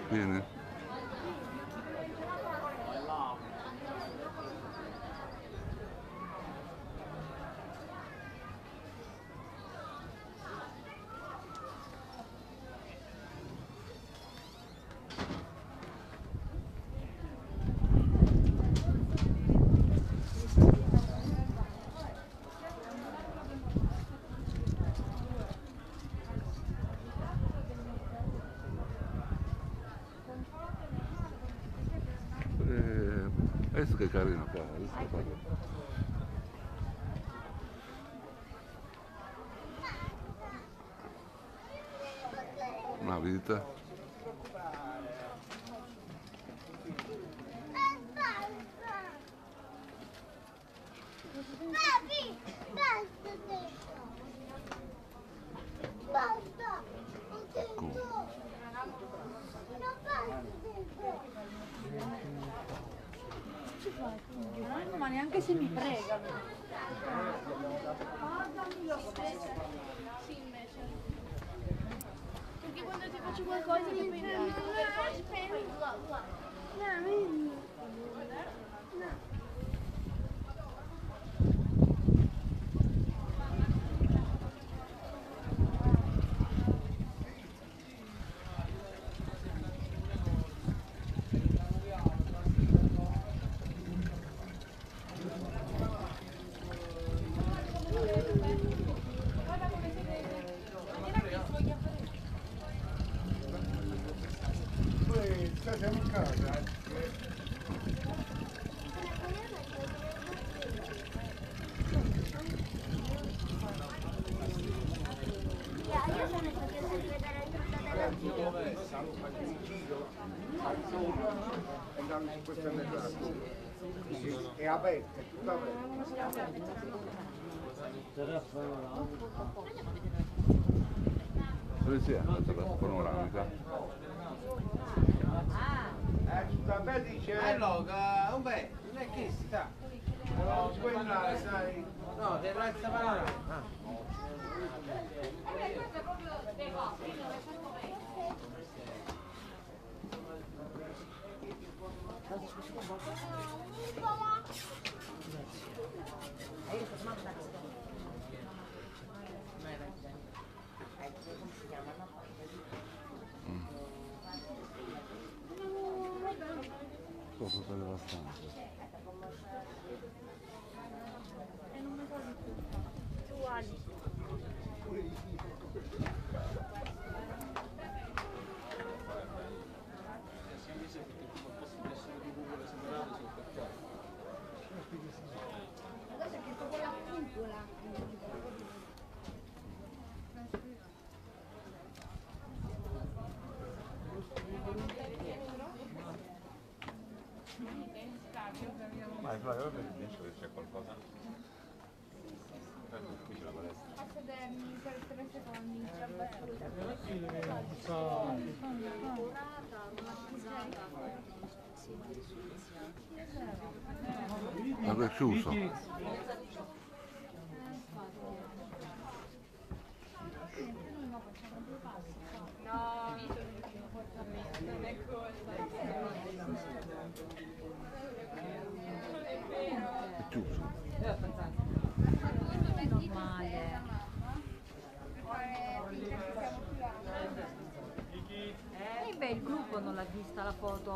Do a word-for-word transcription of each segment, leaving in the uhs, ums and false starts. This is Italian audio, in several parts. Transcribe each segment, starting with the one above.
Bene. Eh, adesso che carino qua, adesso che carino. Una vita. Papi, basta adesso. Basta. Ho detto. Non basta adesso. No, ma neanche se mi pregano. Pagami lo stesso. Sì, invece. Perché quando ti faccio qualcosa ti prendi anche No, vedi. No. Siamo in casa, eh? Io sono stata sempre dalla giunta della Andiamo su questa mezz'ora. È aperta, è tutta aperta. Dove si è andata la panoramica? Eh, tutta bella dice... Eh no, che- un beh, non è che sta. Non si può andare, sai? No, te razza panoramica. Sto foto devastante. e non mi trovi più. Uguali. Cosa che proprio la cupola. Vai, Flavio, va bene, se c'è qualcosa. Qui c'è la palestra. Posso darmi per tre secondi? Ma è chiuso. No, non è colpa. È chiuso. Normale. E beh, il gruppo non l'ha vista la foto.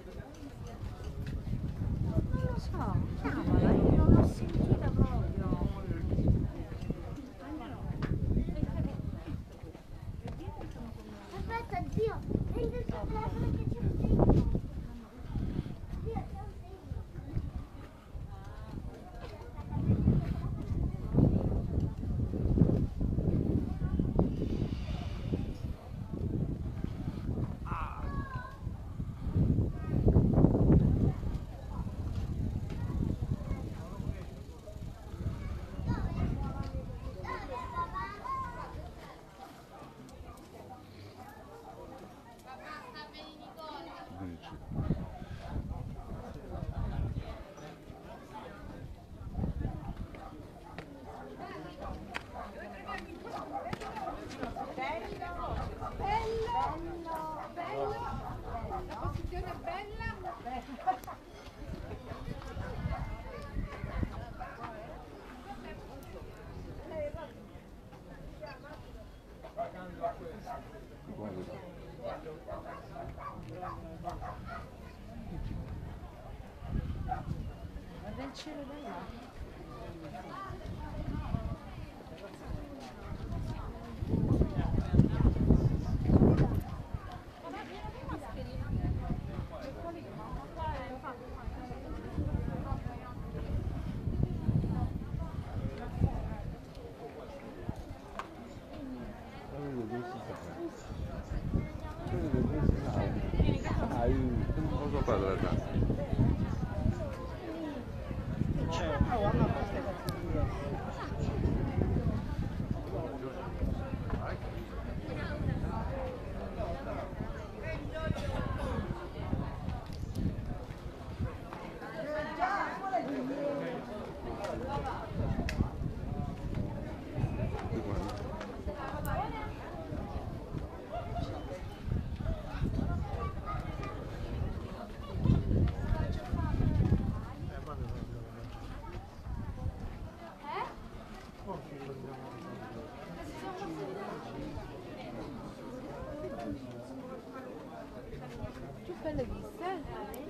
Non lo so, chiamala, io non l'ho sentita proprio. Aspetta, zio, prendi il tuo telefono che c'è un segno. Zio, c'è un segno. cielo da là. Non so fare della tazza. Belle viste?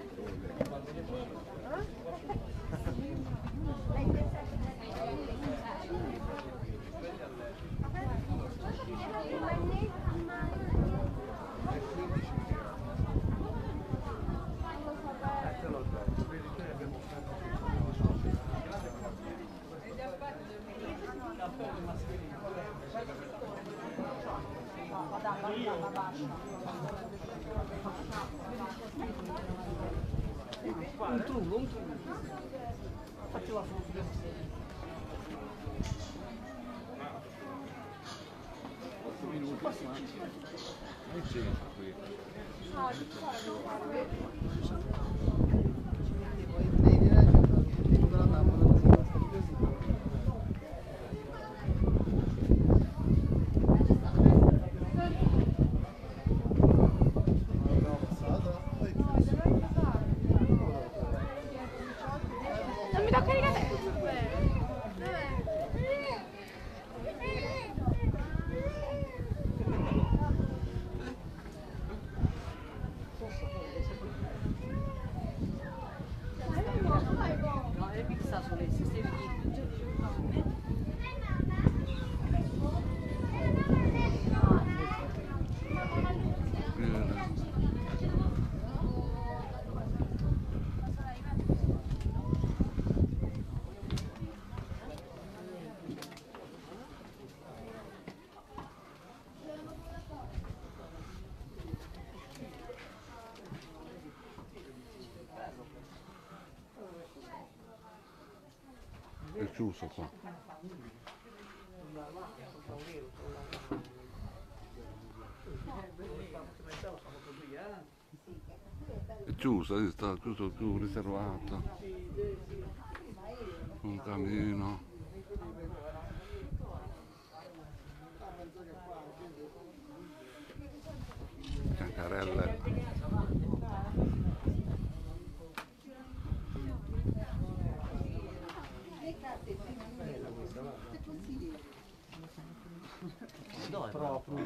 Un trullo, un trullo. Faccio la foto. otto minuti. E c'entra qui. Non mi tocca rigare. No, è fissa sulle stesse È chiuso qua. È chiuso, sta chiuso più riservato. Un camino. Cancarelle. proprio.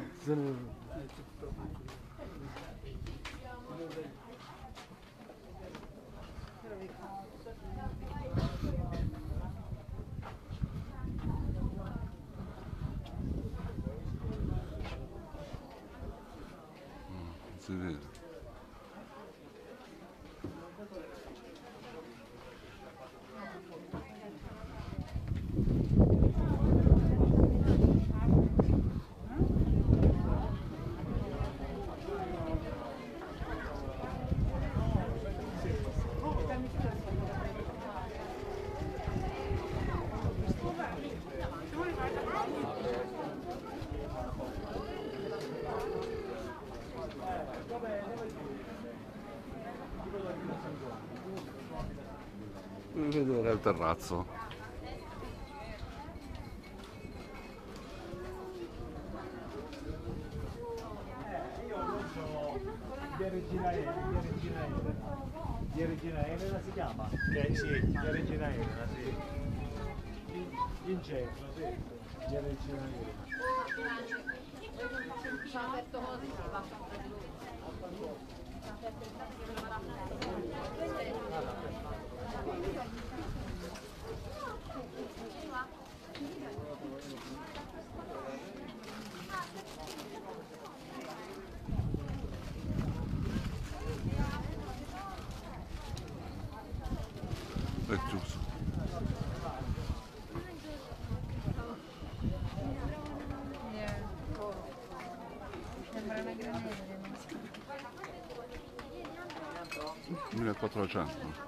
Si vede. Vedere il terrazzo. Via Regina Elena, via Regina Elena. Via Regina Elena si chiama? Eh, sì, via Regina Elena, sì. In centro, sì. Via Regina Elena. Ci ha detto così, va. millequattrocento.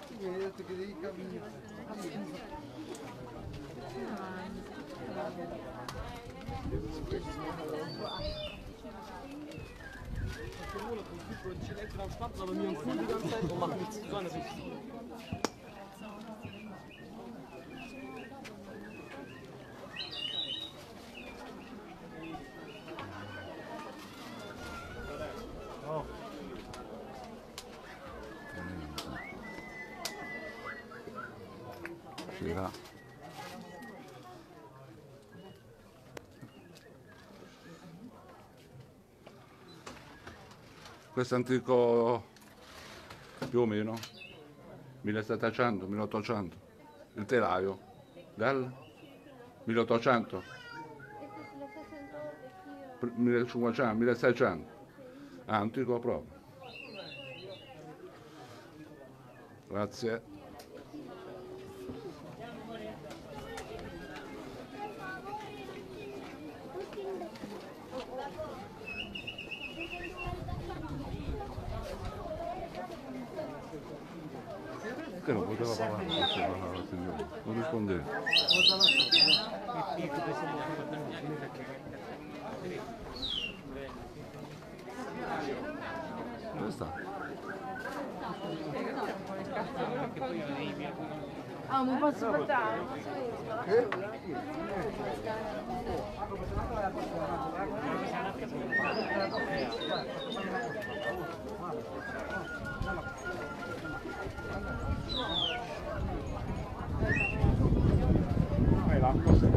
Sì, là. Questo è antico più o meno millesettecento, milleottocento, il telaio del milleottocento, millecinquecento, milleseicento, antico proprio. Grazie. Che non poteva parlare, non poteva parlare, signore. Non rispondeva. Dove sta? Ah, non posso portare? Vai l'acqua.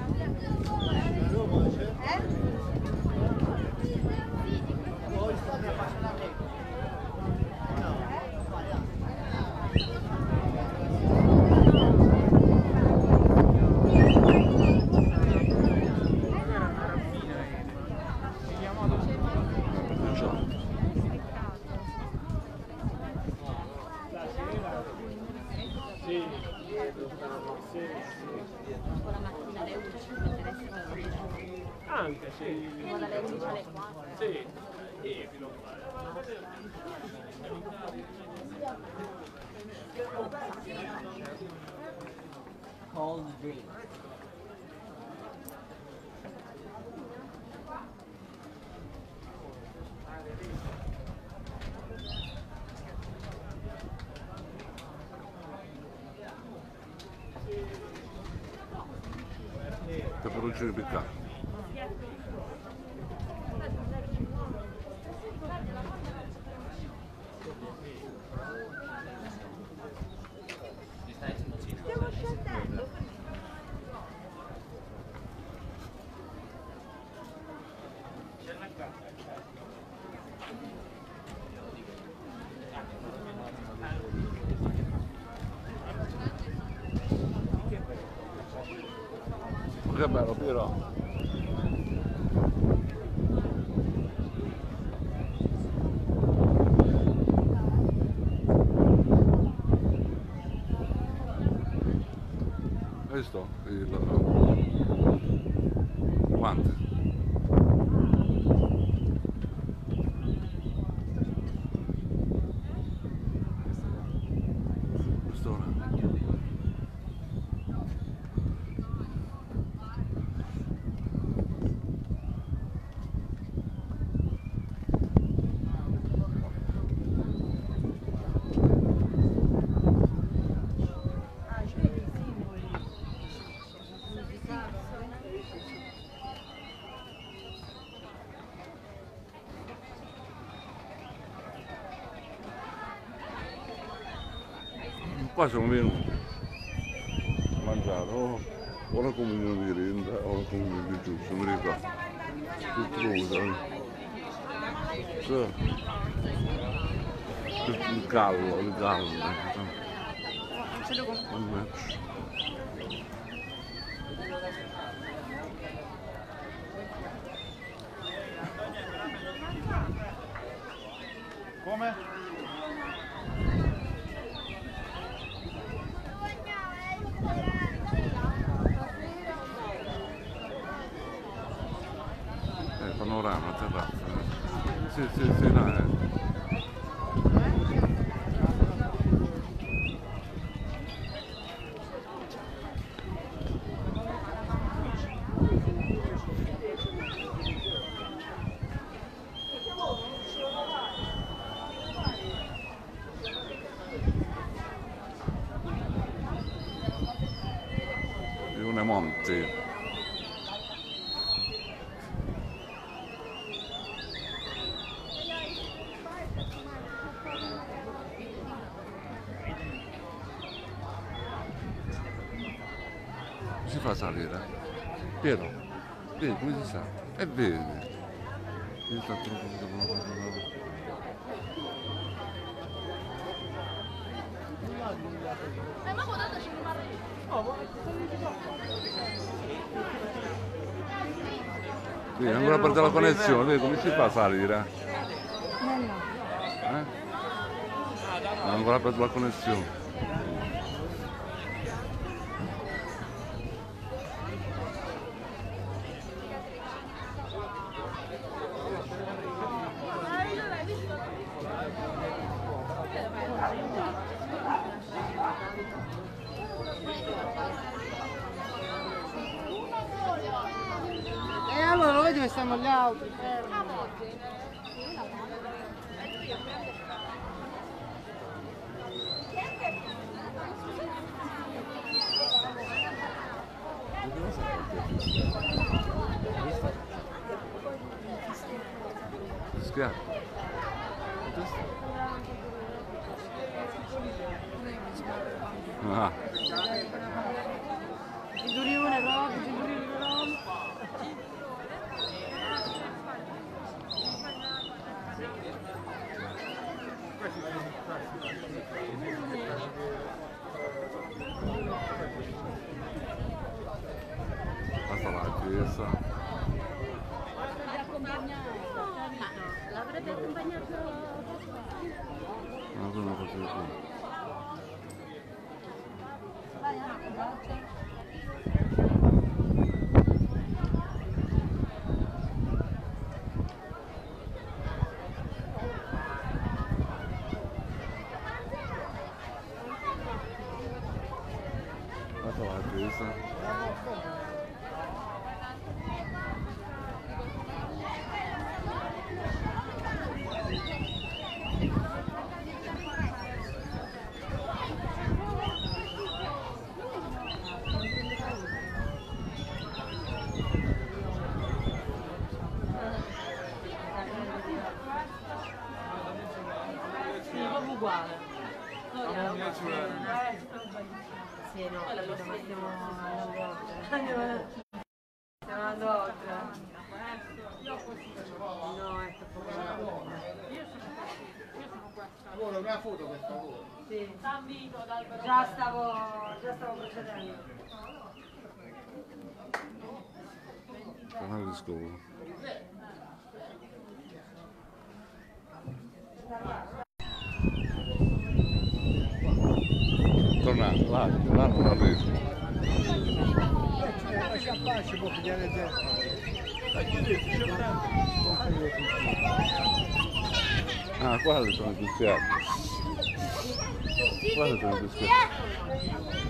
Anche, sì. Guarda le undici alle quattro. Sì. Sì, fino Cold drink. Peperoncini piccati. Stiamo scendendo. Che bello, Piero. Hai visto? Il... Quante? Quest'ora. Qua siamo venuti a mangiare o, o la comunione di Rinda o la comunione di Giusto, non mi ricordo. Tutto sì. Il gallo, il gallo. Il match. Come? panorama, terrazza. Sì, sì, sì, là è. monti. Come si fa a salire? Piero, vedi come si sa? E vedi. Io sto troppo. Eh, ma guardate, ci rimarrà io. Vedi, ancora perde la connessione, vedi come si fa a salire? No, no. Eh? No, ancora perso la connessione. E allora lo vedi che stanno gli altri? Schiaffo. Ah, Cinturone proprio, cinturone proprio. basta la chiesa. L'avrebbe accompagnato No, quello non faccio più. Basta la chiesa. Sì, proprio uguale. Sì, no, capito, ma stiamo andando oltre. Stiamo andando oltre. No, è troppo Allora, una foto per favore. Sì. Già stavo, già stavo procedendo. Canale di scuola. Torna là, là non arrivo. Lascia pace, può pigliare dentro. Ah, guarda sono più schiatti. Guarda sono più schiatti.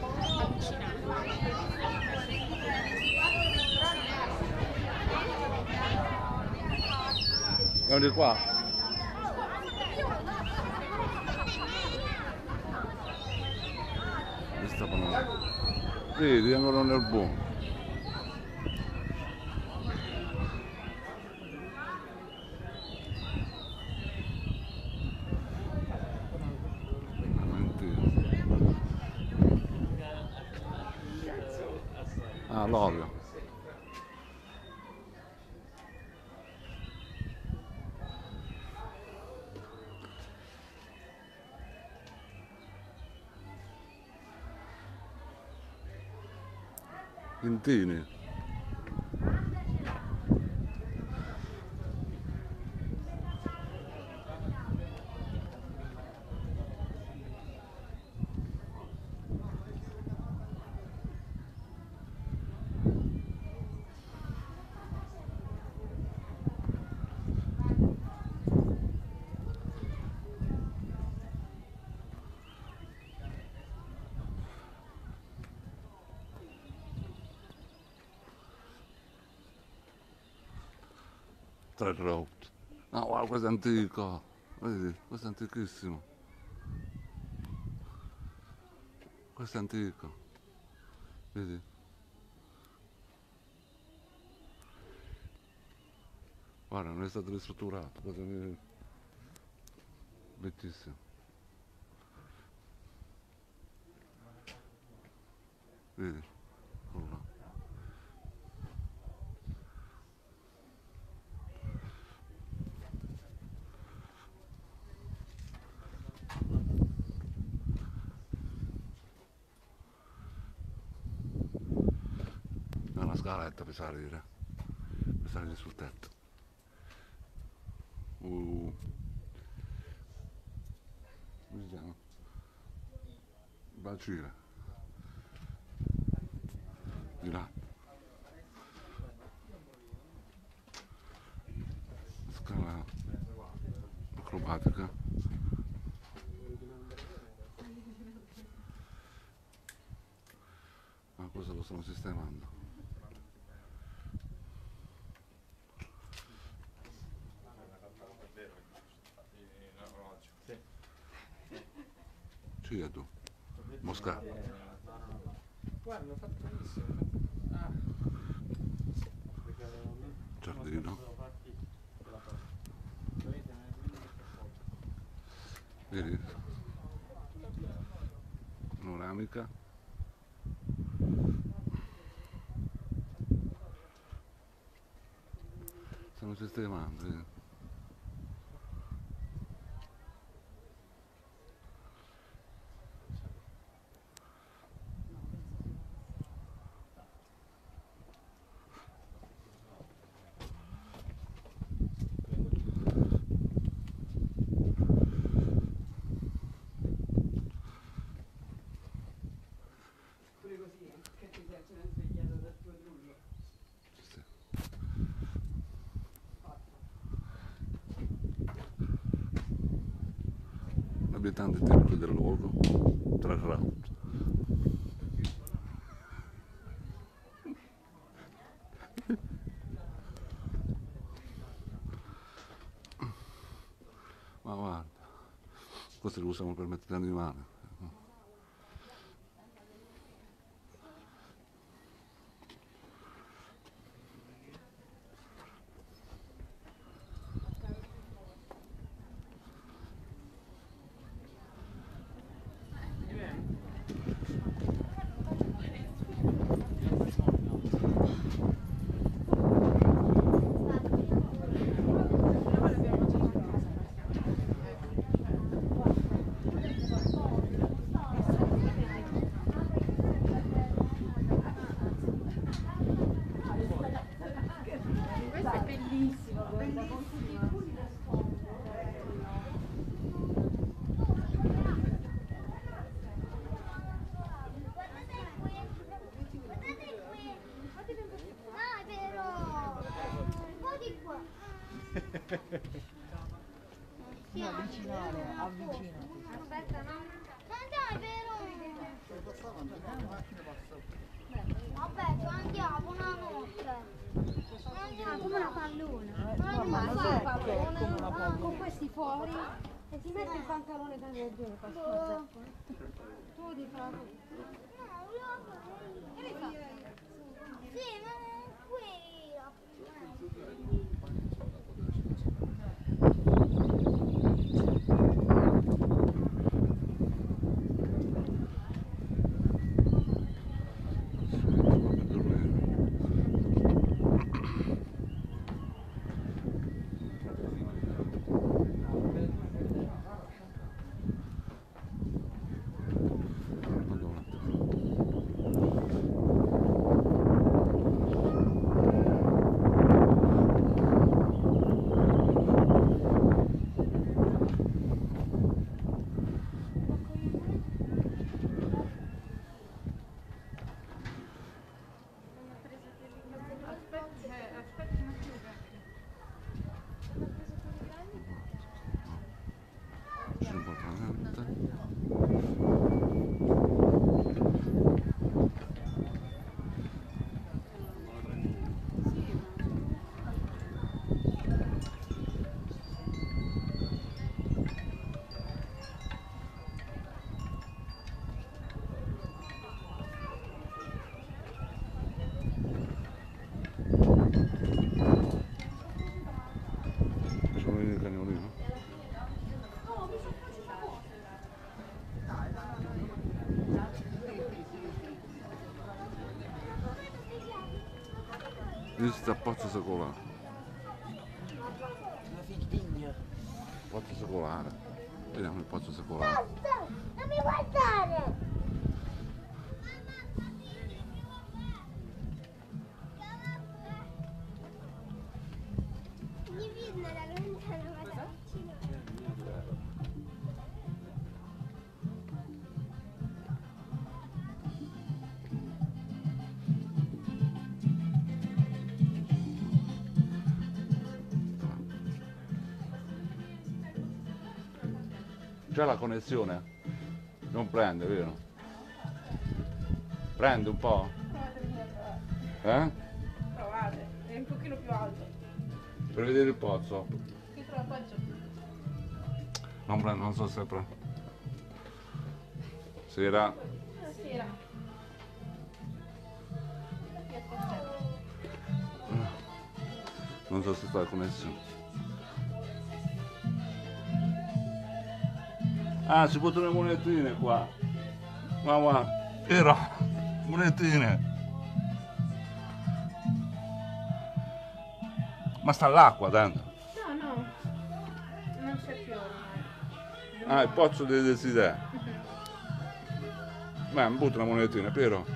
Andiamo di qua. Mi stavano. Vedi, ancora nel buono. Ah, l'olio. Intini. Tre road. No, guarda, questo è antico. Vedi, questo è antichissimo. Questo è antico. Vedi? Guarda, non è stato ristrutturato, cosa mi... Bellissimo. Vedi? Quello là. È una scaletta per salire, per salire sul tetto. Uh. Come si chiama? Bacile. Di là. Scala acrobatica. Ma cosa lo stanno sistemando? Sì, è tu. Mosca. Guarda, hanno fatto benissimo. Ah. Giardino. Vedi? Panoramica. Stanno sistemando, vedi? Sì. L'abitante tipico del luogo, trarrà. Ma guarda, questo lo usiamo per mettere animali. Questo è bellissimo, guarda. No, è vero! Un po' di qua. No, avvicinare, avvicinati. Aspetta, no? Andiamo, è vero! Vabbè, ci andiamo una notte. Ah, come una pallona. No, ma non so perché è come una Ah, pallina. con questi fuori e ti metti il pantalone da leggero per scorda. Tu di farlo. No, io... Sì, ma qui... Madonna. Questo è pozzo secolare. Una figligna. Pozzo secolare. Vediamo il pozzo secolare. Basta! Non mi guardare! Mi viene la lontana, vado vicino. C'è la connessione? Non prende, vero? Prende un po'? Provate a venire a provare. Eh? Provate, è un pochino più alto. Per vedere il pozzo. Qui trova appoggio. Non prende, non so se prende. Sera. Buonasera. Qui aspettiamo. Non so se sta la connessione. Ah, si butano le monetine qua. Ma guarda, era monetine. Ma sta l'acqua dentro. No, no. Non c'è più ormai. Ah, il pozzo dei desideri. Beh, mi butta una monetina, Piero.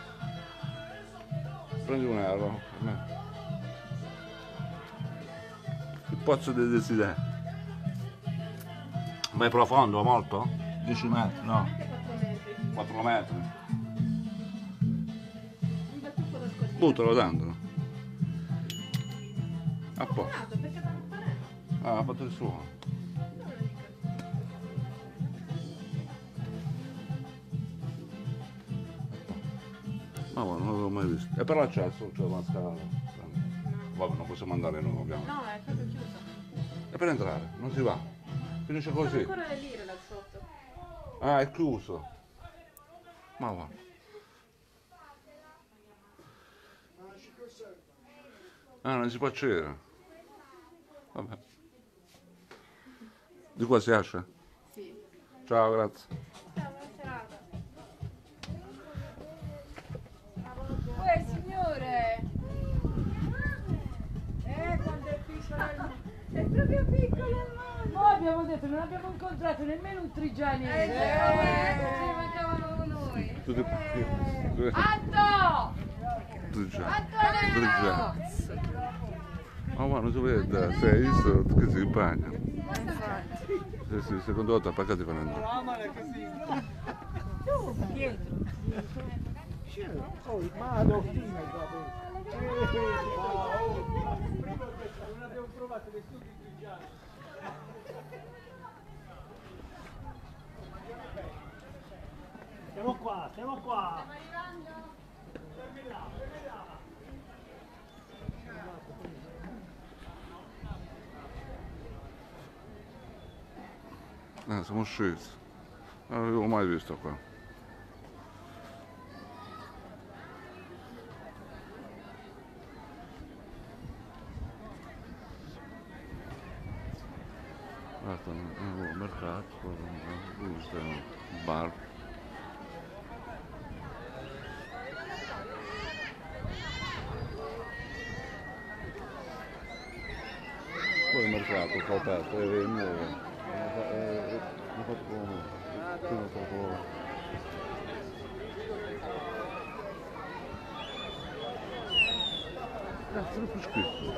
Prendi un euro. per me. Il pozzo dei desideri. Ma è profondo molto? dieci metri, no? Anche quattro metri. quattro metri. Un bel tuffo da scottino. Buttalo dentro. A posto. Guarda, perché da non fare? Ah, ha fatto il suo. Ma guarda, non l'avevo mai visto. E per l'accesso c'è una scala. Vabbè, non possiamo andare noi, ovviamente. No, è proprio chiuso. E per entrare, non si va. Finisce Sono così. ancora le lire là sotto. Ah, è chiuso. Ma guarda. Ah, non si può accedere. Vabbè. Di qua si esce? Sì. Ciao, grazie. Ciao, buona serata. Uè, signore! Eh, quando è piccola il È proprio piccolo il mondo. Noi abbiamo detto, non abbiamo incontrato nemmeno un trigianese. Eh, ci mancavano noi. Tu ti... tu- Anto! tu già. Antonello! Tu già. Ma guarda, non si vede, sei visto che si bagna. Sì, sì, secondo te paccati per entrare. amare così. Dietro. Oh, ma la dottina qua dentro. Non abbiamo provato le studi trigiani. Siamo qua, siamo qua. Eh, siamo scesi. Non l'avevo mai visto qua. Guarda, un mercato, questo è un bar. Poi il mercato fa aperto, è nuovo. L'ho fatto come nuovo. Qui non so come. Cazzo, non più scritto.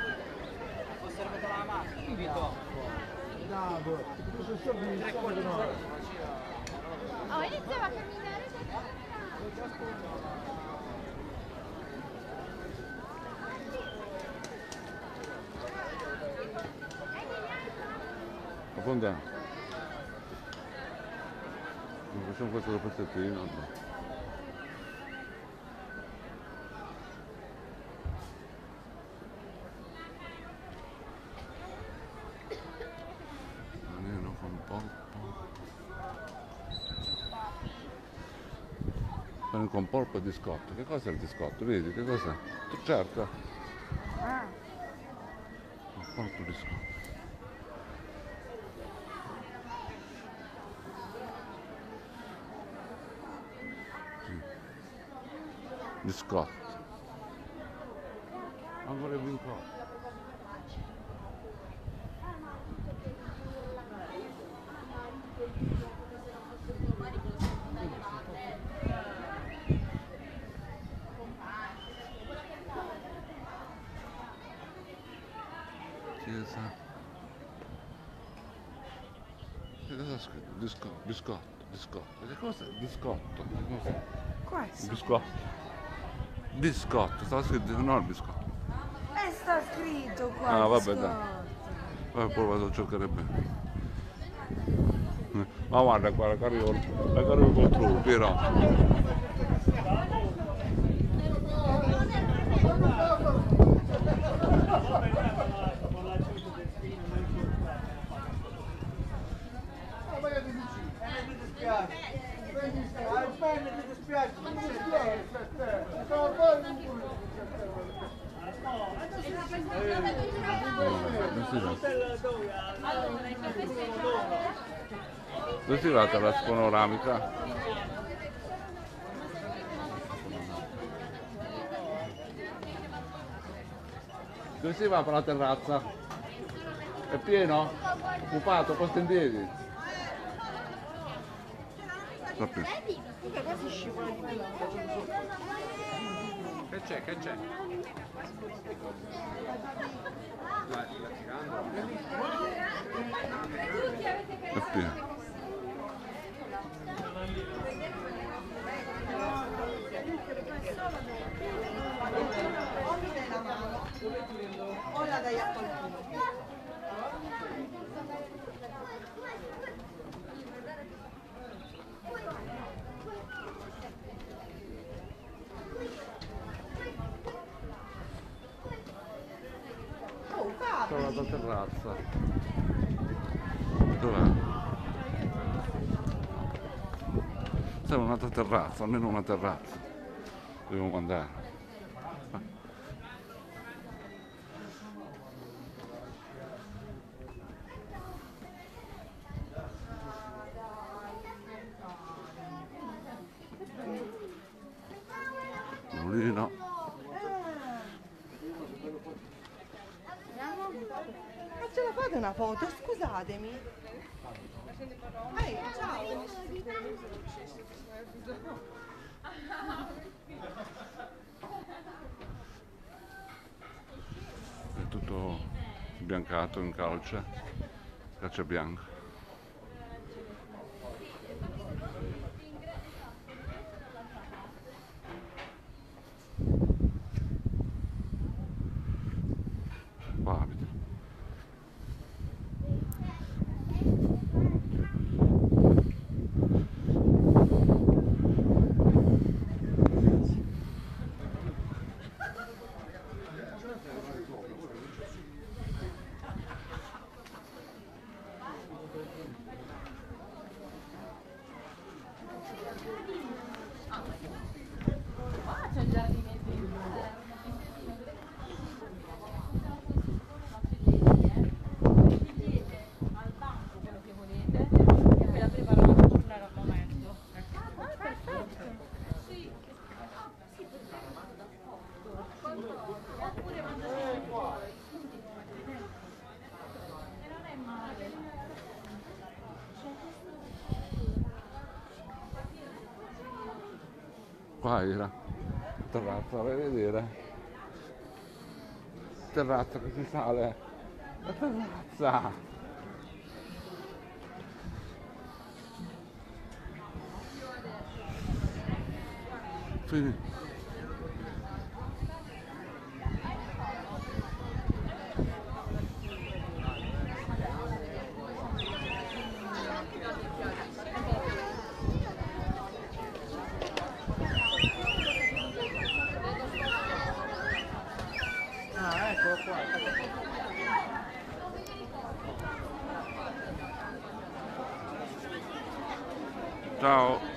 Oh, iniziava a camminare da Abbondante. Facciamo questo da pezzettino. Nero con polpo. Sono con polpo e discotto. Che cos'è il discotto? Vedi che cos'è? Tu cerca. Ah, Polpo e discotto. Biscotto. vorrebbe un po'. Chiesa. Che cosa ha scritto? Biscotto, biscotto, biscotto. Che cos'è? Biscotto. Che cos'è? Questo. Biscotto. Biscotto, stava scritto, no il biscotto. E sta scritto qua. Ah, vabbè, biscotto. dai. Poi poi vado a cercare bene. Ma guarda qua la carriola, la carriola col trullo, Piero. Dove si va la panoramica? Dove si va per la terrazza? È pieno? Occupato? Posto in piedi? Sappi. Che c'è, che c'è? La, la tirando? È pieno. O la dai a qualcuno. Sono alla terrazza. Dov'è? Serve un'altra terrazza, almeno una terrazza. Dobbiamo andare. Mulino. Ma ce la fate una foto? Scusatemi. Ehi, ciao. È tutto biancato in calce, calce bianca. Qua abita. C'è il giardinetto. Al banco quello che volete e poi la preparo per tornare al momento. Ah, perfetto. Sì. Oppure mangiare fuori. E non è male. Qua era. Terrazza, vai a vedere. Terrazza che si sale. La terrazza. Fini. Ah, eccolo qua. Ciao.